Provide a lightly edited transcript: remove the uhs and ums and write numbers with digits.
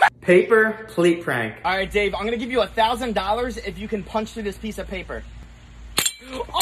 Paper pleat prank. All right, Dave, I'm gonna give you $1,000 if you can punch through this piece of paper. Oh!